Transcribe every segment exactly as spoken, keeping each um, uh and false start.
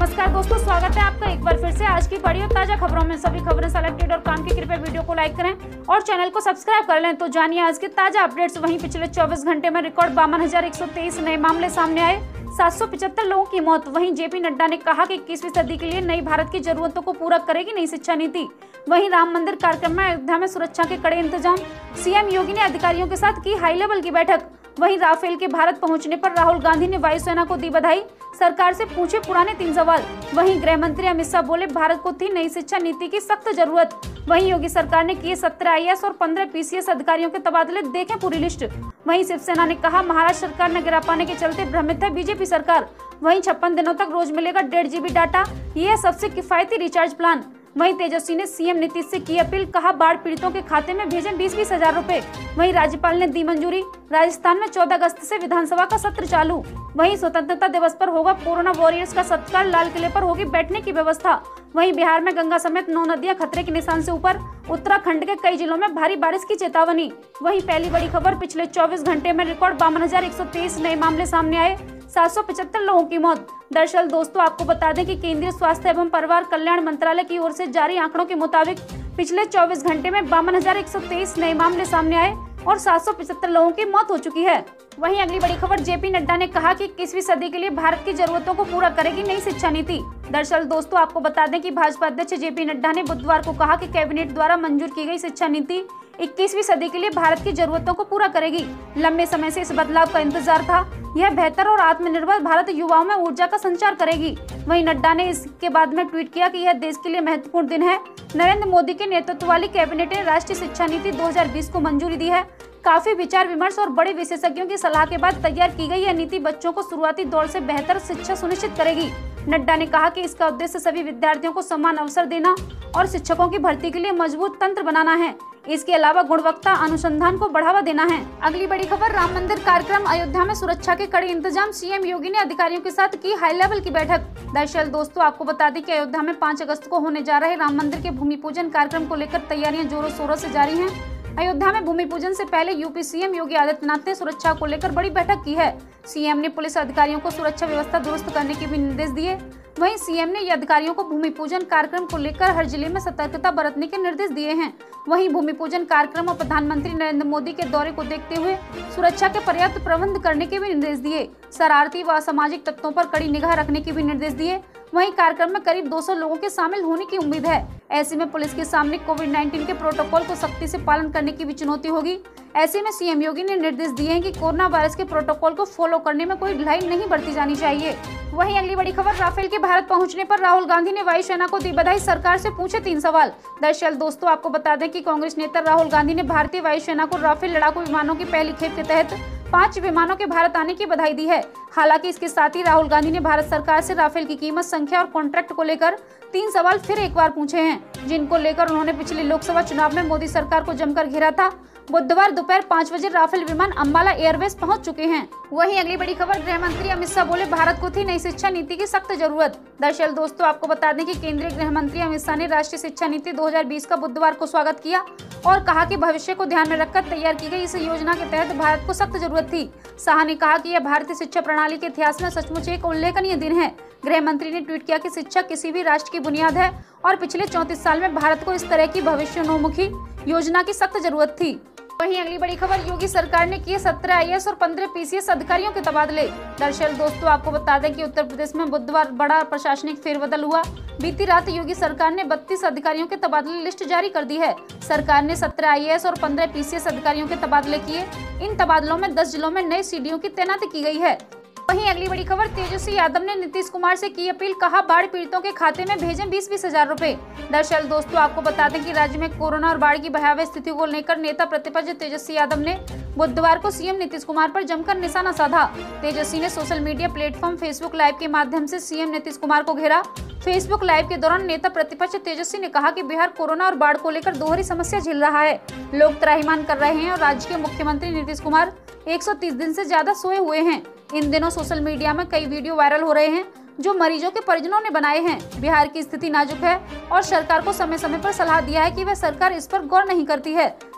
नमस्कार दोस्तों, स्वागत है आपका एक बार फिर से आज की बड़ी और ताजा खबरों में। सभी खबरें सेलेक्टेड और काम की कृपया वीडियो को लाइक करें और चैनल को सब्सक्राइब कर लें। तो जानिए आज के ताजा अपडेट्स। वहीं पिछले चौबीस घंटे में रिकॉर्ड बावन हजार एक सौ तेईस नए मामले सामने आए, सात सौ पिछहत्तर लोगों की मौत। वहीं जेपी नड्डा ने कहा कि इक्कीसवीं सदी के लिए नई भारत की जरूरतों को पूरा करेगी नई शिक्षा नीति। वहीं राम मंदिर कार्यक्रम में अयोध्या में सुरक्षा के कड़े इंतजाम, सीएम योगी ने अधिकारियों के साथ की हाई लेवल की बैठक। वहीं राफेल के भारत पहुंचने पर राहुल गांधी ने वायुसेना को दी बधाई, सरकार से पूछे पुराने तीन सवाल। वहीं गृह मंत्री अमित शाह बोले भारत को थी नई शिक्षा नीति की सख्त जरूरत। वहीं योगी सरकार ने किए सत्रह आईएएस और पंद्रह पीसीएस अधिकारियों के तबादले, देखें पूरी लिस्ट। वहीं शिवसेना ने कहा महाराष्ट्र सरकार न गिरा पाने के चलते भ्रमित है बीजेपी सरकार। वहीं छप्पन दिनों तक रोज मिलेगा डेढ़ जीबी डाटा, ये है सबसे किफायती रिचार्ज प्लान। वहीं तेजस्वी ने सीएम नीतीश से की अपील, कहा बाढ़ पीड़ितों के खाते में भेजें बीस बीस हजार रूपए। वहीं राज्यपाल ने दी मंजूरी, राजस्थान में चौदह अगस्त से विधानसभा का सत्र चालू। वहीं स्वतंत्रता दिवस पर होगा कोरोना वॉरियर्स का सत्कार, लाल किले पर होगी बैठने की व्यवस्था। वहीं बिहार में गंगा समेत नौ नदियां खतरे के निशान से ऊपर, उत्तराखंड के कई जिलों में भारी बारिश की चेतावनी। वहीं पहली बड़ी खबर, पिछले चौबीस घंटे में रिकॉर्ड बावन हजार एक सौ तेईस नए मामले सामने आए, सात सौ पिछहत्तर लोगों की मौत। दरअसल दोस्तों आपको बता दें कि केंद्रीय स्वास्थ्य एवं परिवार कल्याण मंत्रालय की ओर से जारी आंकड़ों के मुताबिक पिछले चौबीस घंटे में बावन हजार एक सौ तेईस नए मामले सामने आए और सात सौ पिछहत्तर लोगों की मौत हो चुकी है। वहीं अगली बड़ी खबर, जेपी नड्डा ने कहा कि इक्कीसवीं सदी के लिए भारत की जरूरतों को पूरा करेगी नई शिक्षा नीति। दरअसल दोस्तों आपको बता दें कि भाजपा अध्यक्ष जेपी नड्डा ने बुधवार को कहा कि कैबिनेट द्वारा मंजूर की गई शिक्षा नीति इक्कीसवीं सदी के लिए भारत की जरूरतों को पूरा करेगी। लंबे समय से इस बदलाव का इंतजार था। यह बेहतर और आत्मनिर्भर भारत युवाओं में ऊर्जा का संचार करेगी। वहीं नड्डा ने इसके बाद में ट्वीट किया कि यह देश के लिए महत्वपूर्ण दिन है। नरेंद्र मोदी के नेतृत्व वाली कैबिनेट ने राष्ट्रीय शिक्षा नीति दो हजार बीस को मंजूरी दी है। काफी विचार विमर्श और बड़े विशेषज्ञों की सलाह के बाद तैयार की गई यह नीति बच्चों को शुरुआती दौर से बेहतर शिक्षा सुनिश्चित करेगी। नड्डा ने कहा कि इसका उद्देश्य सभी विद्यार्थियों को समान अवसर देना और शिक्षकों की भर्ती के लिए मजबूत तंत्र बनाना है। इसके अलावा गुणवत्ता अनुसंधान को बढ़ावा देना है। अगली बड़ी खबर, राम मंदिर कार्यक्रम, अयोध्या में सुरक्षा के कड़े इंतजाम, सीएम योगी ने अधिकारियों के साथ की हाई लेवल की बैठक। दरअसल दोस्तों आपको बता दें कि अयोध्या में पाँच अगस्त को होने जा रहे राम मंदिर के भूमि पूजन कार्यक्रम को लेकर तैयारियां जोरों शोरों से जारी हैं। अयोध्या में भूमि पूजन से पहले यूपी सीएम योगी आदित्यनाथ ने सुरक्षा को लेकर बड़ी बैठक की है। सीएम ने पुलिस अधिकारियों को सुरक्षा व्यवस्था दुरुस्त करने के भी निर्देश दिए। वहीं सीएम ने अधिकारियों को भूमि पूजन कार्यक्रम को लेकर हर जिले में सतर्कता बरतने के निर्देश दिए हैं। वहीं भूमि पूजन कार्यक्रम और प्रधानमंत्री नरेंद्र मोदी के दौरे को देखते हुए सुरक्षा के पर्याप्त प्रबंध करने के भी निर्देश दिए। शरारती व असामाजिक तत्वों पर कड़ी निगाह रखने के भी निर्देश दिए। वहीं कार्यक्रम में करीब दो सौ लोगों के शामिल होने की उम्मीद है। ऐसे में पुलिस के सामने कोविड उन्नीस के प्रोटोकॉल को सख्ती से पालन करने की भी चुनौती होगी। ऐसे में सीएम योगी ने निर्देश दिए हैं कि कोरोना वायरस के प्रोटोकॉल को फॉलो करने में कोई ढिलाई नहीं बरती जानी चाहिए। वहीं अगली बड़ी खबर, राफेल के भारत पहुंचने पर राहुल गांधी ने वायुसेना को दी बधाई, सरकार से पूछे तीन सवाल। दरअसल दोस्तों आपको बता दें कि कांग्रेस नेता राहुल गांधी ने भारतीय वायुसेना को राफेल लड़ाकू विमानों की पहली खेप के तहत पांच विमानों के भारत आने की बधाई दी है। हालांकि इसके साथ ही राहुल गांधी ने भारत सरकार से राफेल की कीमत, संख्या और कॉन्ट्रैक्ट को लेकर तीन सवाल फिर एक बार पूछे हैं, जिनको लेकर उन्होंने पिछले लोकसभा चुनाव में मोदी सरकार को जमकर घेरा था। बुधवार दोपहर पाँच बजे राफेल विमान अंबाला एयरबेस पहुंच चुके हैं। वहीं अगली बड़ी खबर, गृह मंत्री अमित शाह बोले भारत को थी नई शिक्षा नीति की सख्त जरूरत। दरअसल दोस्तों आपको बता दें कि केंद्रीय गृह मंत्री अमित शाह ने राष्ट्रीय शिक्षा नीति दो हजार बीस का बुधवार को स्वागत किया और कहा कि भविष्य को ध्यान में रखकर तैयार की गई इस योजना के तहत भारत को सख्त जरूरत थी। शाह ने कहा कि यह भारतीय शिक्षा प्रणाली के इतिहास में सचमुच एक उल्लेखनीय दिन है। गृह मंत्री ने ट्वीट किया कि शिक्षा किसी भी राष्ट्र की बुनियाद है और पिछले चौंतीस साल में भारत को इस तरह की भविष्योन्मुखी योजना की सख्त जरूरत थी। वहीं अगली बड़ी खबर, योगी सरकार ने किए सत्रह आईएएस और पंद्रह पीसीएस अधिकारियों के तबादले। दरअसल दोस्तों आपको बता दें कि उत्तर प्रदेश में बुधवार बड़ा प्रशासनिक फेरबदल हुआ। बीती रात योगी सरकार ने बत्तीस अधिकारियों के तबादले लिस्ट जारी कर दी है। सरकार ने सत्रह आईएएस और पंद्रह पीसीएस अधिकारियों के तबादले किए। इन तबादलों में दस जिलों में नए सीडीओ की तैनाती की गई है। वहीं अगली बड़ी खबर, तेजस्वी यादव ने नीतीश कुमार से की अपील, कहा बाढ़ पीड़ितों के खाते में भेजें बीस बीस हजार रूपए। दरअसल दोस्तों आपको बता दें कि राज्य में कोरोना और बाढ़ की भयावह स्थिति को लेकर नेता प्रतिपक्ष तेजस्वी यादव ने बुधवार को सीएम नीतीश कुमार पर जमकर निशाना साधा। तेजस्वी ने social media platform Facebook live के माध्यम से सीएम नीतीश कुमार को घेरा। फेसबुक लाइव के दौरान नेता प्रतिपक्ष तेजस्वी ने कहा कि बिहार कोरोना और बाढ़ को लेकर दोहरी समस्या झेल रहा है। लोग त्राहिमाम कर रहे हैं और राज्य के मुख्यमंत्री नीतीश कुमार एक सौ तीस दिन से ज्यादा सोए हुए हैं। इन दिनों सोशल मीडिया में कई वीडियो वायरल हो रहे हैं जो मरीजों के परिजनों ने बनाए हैं। बिहार की स्थिति नाजुक है और सरकार को समय समय पर सलाह दिया है कि वह सरकार इस पर गौर नहीं करती है।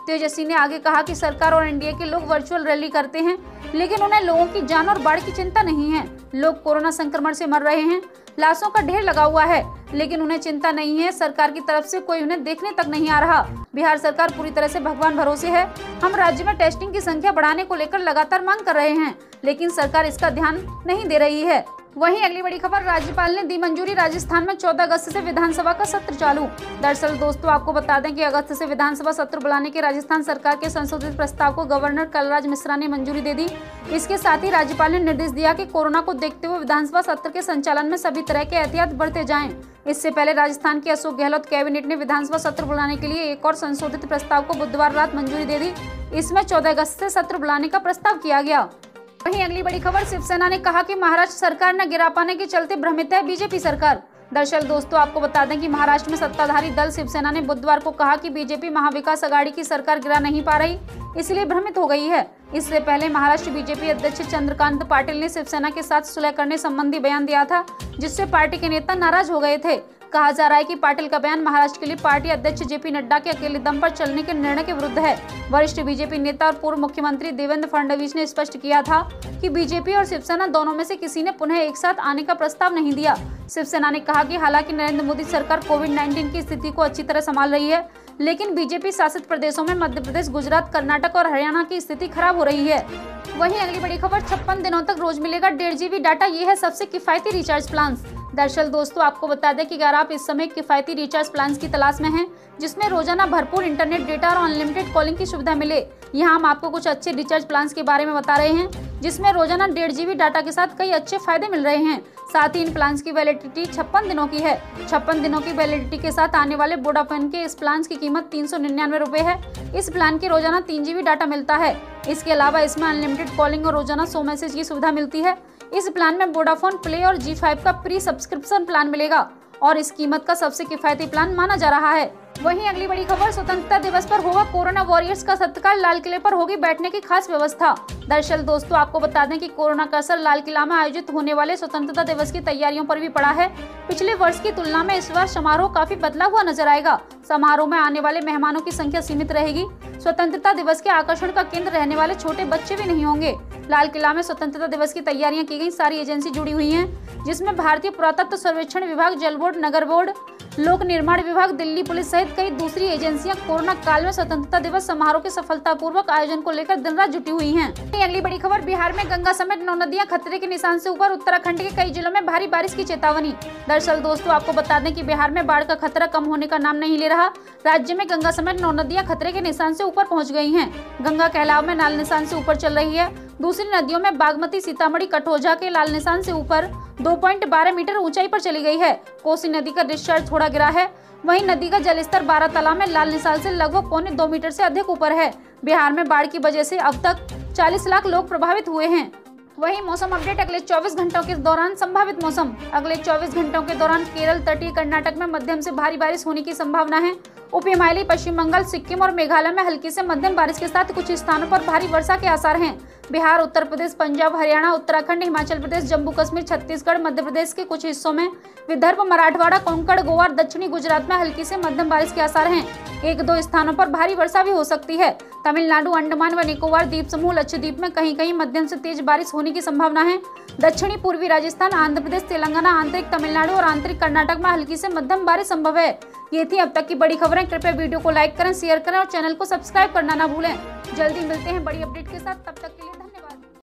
तेजस्वी ने आगे कहा कि सरकार और एनडीए के लोग वर्चुअल रैली करते हैं, लेकिन उन्हें लोगों की जान और बाढ़ की चिंता नहीं है। लोग कोरोना संक्रमण से मर रहे हैं, लाशों का ढेर लगा हुआ है, लेकिन उन्हें चिंता नहीं है। सरकार की तरफ से कोई उन्हें देखने तक नहीं आ रहा। बिहार सरकार पूरी तरह से भगवान भरोसे है। हम राज्य में टेस्टिंग की संख्या बढ़ाने को लेकर लगातार मांग कर रहे हैं, लेकिन सरकार इसका ध्यान नहीं दे रही है। वहीं अगली बड़ी खबर, राज्यपाल ने दी मंजूरी, राजस्थान में चौदह अगस्त से विधानसभा का सत्र चालू। दरअसल दोस्तों आपको बता दें कि अगस्त से विधानसभा सत्र बुलाने के राजस्थान सरकार के संशोधित प्रस्ताव को गवर्नर कलराज मिश्रा ने मंजूरी दे दी। इसके साथ ही राज्यपाल ने निर्देश दिया कि कोरोना को देखते हुए विधानसभा सत्र के संचालन में सभी तरह के एहतियात बरते जाएं। इससे पहले राजस्थान के अशोक गहलोत कैबिनेट ने विधानसभा सत्र बुलाने के लिए एक और संशोधित प्रस्ताव को बुधवार रात मंजूरी दे दी। इसमें चौदह अगस्त से सत्र बुलाने का प्रस्ताव किया गया। वहीं अगली बड़ी खबर, शिवसेना ने कहा कि महाराष्ट्र सरकार न गिरा पाने के चलते भ्रमित है बीजेपी सरकार। दरअसल दोस्तों आपको बता दें कि महाराष्ट्र में सत्ताधारी दल शिवसेना ने बुधवार को कहा कि बीजेपी महाविकास अघाड़ी की सरकार गिरा नहीं पा रही, इसलिए भ्रमित हो गई है। इससे पहले महाराष्ट्र बीजेपी अध्यक्ष चंद्रकांत पाटिल ने शिवसेना के साथ सुलह करने संबंधी बयान दिया था, जिससे पार्टी के नेता नाराज हो गए थे। कहा जा रहा है कि पाटिल का बयान महाराष्ट्र के लिए पार्टी अध्यक्ष जेपी नड्डा के अकेले दम पर चलने के निर्णय के विरुद्ध है। वरिष्ठ बीजेपी नेता और पूर्व मुख्यमंत्री देवेंद्र फडणवीस ने स्पष्ट किया था कि बीजेपी और शिवसेना दोनों में से किसी ने पुनः एक साथ आने का प्रस्ताव नहीं दिया। शिवसेना ने कहा कि हालांकि नरेंद्र मोदी सरकार कोविड नाइन्टीन की स्थिति को अच्छी तरह संभाल रही है, लेकिन बीजेपी शासित प्रदेशों में मध्य प्रदेश, गुजरात, कर्नाटक और हरियाणा की स्थिति खराब हो रही है। वहीं अगली बड़ी खबर, छप्पन दिनों तक रोज मिलेगा डेढ़ जीबी डाटा, ये है सबसे किफायती रिचार्ज प्लान। दरअसल दोस्तों आपको बता दें कि अगर आप इस समय किफायती रिचार्ज प्लान की तलाश में हैं, जिसमें रोजाना भरपूर इंटरनेट डेटा और अनलिमिटेड कॉलिंग की सुविधा मिले, यहाँ हम आपको कुछ अच्छे रिचार्ज प्लान के बारे में बता रहे हैं, जिसमें रोजाना डेढ़ जीबी डाटा के साथ कई अच्छे फायदे मिल रहे हैं। साथ ही इन प्लान की वैलिडिटी छप्पन दिनों की है। छप्पन दिनों की वैलिडिटी के साथ आने वाले वोडाफोन के इस प्लान की कीमत तीन सौ निन्यानवे रुपए है। इस प्लान के रोजाना तीन जीबी डाटा मिलता है। इसके अलावा इसमें अनलिमिटेड कॉलिंग और रोजाना सौ मैसेज की सुविधा मिलती है। इस प्लान में वोडाफोन प्ले और जी फाइव का प्री सब्सक्रिप्शन प्लान मिलेगा और इस कीमत का सबसे किफायती प्लान माना जा रहा है। वहीं अगली बड़ी खबर, स्वतंत्रता दिवस पर होगा कोरोना वॉरियर्स का सत्कार, लाल किले पर होगी बैठने की खास व्यवस्था। दरअसल दोस्तों आपको बता दें कि कोरोना का असर लाल किला में आयोजित होने वाले स्वतंत्रता दिवस की तैयारियों पर भी पड़ा है। पिछले वर्ष की तुलना में इस बार समारोह काफी बदला हुआ नजर आएगा। समारोह में आने वाले मेहमानों की संख्या सीमित रहेगी। स्वतंत्रता दिवस के आकर्षण का केंद्र रहने वाले छोटे बच्चे भी नहीं होंगे। लाल किला में स्वतंत्रता दिवस की तैयारियां की गई। सारी एजेंसी जुड़ी हुई हैं, जिसमें भारतीय पुरातत्व सर्वेक्षण विभाग, जल बोर्ड, नगर बोर्ड, लोक निर्माण विभाग, दिल्ली पुलिस सहित कई दूसरी एजेंसियां कोरोना काल में स्वतंत्रता दिवस समारोह के सफलतापूर्वक आयोजन को लेकर दिन रात जुटी हुई हैं। अगली बड़ी खबर, बिहार में गंगा समेत नौ नदियां खतरे के निशान से ऊपर, उत्तराखंड के कई जिलों में भारी बारिश की चेतावनी। दरअसल दोस्तों आपको बता दें कि बिहार में बाढ़ का खतरा कम होने का नाम नहीं ले रहा। राज्य में गंगा समेत नौ नदियां खतरे के निशान से ऊपर पहुंच गई हैं। गंगा कहलाव में लाल निशान से ऊपर चल रही है। दूसरी नदियों में बागमती, सीतामढ़ी, कटौझा के लाल निशान से ऊपर दो पॉइंट बारह मीटर ऊंचाई पर चली गई है। कोसी नदी का डिस्चार्ज थोड़ा गिरा है। वहीं नदी का जलस्तर बारह तालाब में लाल निशान से लगभग पौने दो मीटर से अधिक ऊपर है। बिहार में बाढ़ की वजह से अब तक चालीस लाख लोग प्रभावित हुए हैं। वहीं मौसम अपडेट, अगले चौबीस घंटों के दौरान संभावित मौसम। अगले चौबीस घंटों के दौरान केरल, तटीय कर्नाटक में मध्यम से भारी बारिश होने की संभावना है। उप हिमालयी पश्चिम बंगाल, सिक्किम और मेघालय में हल्की से मध्यम बारिश के साथ कुछ स्थानों पर भारी वर्षा के आसार हैं। बिहार, उत्तर प्रदेश, पंजाब, हरियाणा, उत्तराखंड, हिमाचल प्रदेश, जम्मू कश्मीर, छत्तीसगढ़, मध्य प्रदेश के कुछ हिस्सों में, विदर्भ, मराठवाड़ा, कोंकण, गोवा और दक्षिणी गुजरात में हल्की से मध्यम बारिश के आसार हैं। एक दो स्थानों पर भारी वर्षा भी हो सकती है। तमिलनाडु, अंडमान व निकोबार द्वीप समूह, लक्षद्वीप में कहीं कहीं मध्यम से तेज बारिश होने की संभावना है। दक्षिणी पूर्वी राजस्थान, आंध्र प्रदेश, तेलंगाना, आंतरिक तमिलनाडु और आंतरिक कर्नाटक में हल्की से मध्यम बारिश संभव है। ये थी अब तक की बड़ी खबरें। कृपया वीडियो को लाइक करें, शेयर करें और चैनल को सब्सक्राइब करना ना भूलें। जल्दी मिलते हैं बड़ी अपडेट के साथ, तब तक के लिए।